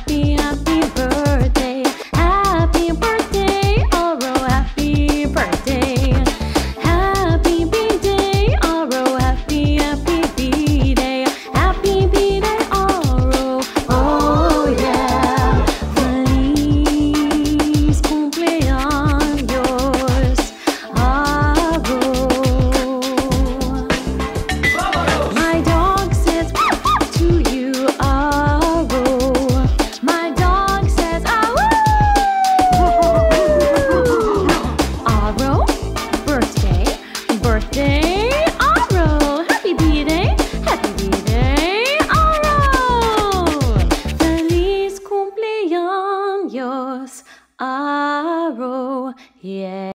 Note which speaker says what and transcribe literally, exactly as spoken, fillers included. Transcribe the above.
Speaker 1: happy, happy birthday. Happy birthday, AAROH, happy birthday. Happy B-Day, AAROH, happy, happy B-Day. Happy B-Day, AAROH, oh yeah. Feliz cumpleaños, AAROH. My dog says to you, AAROH. My dog says, AAROH, birthday, birthday, AAROH. Happy B-Day, happy B-Day, AAROH. Feliz cumpleaños, AAROH, yeah.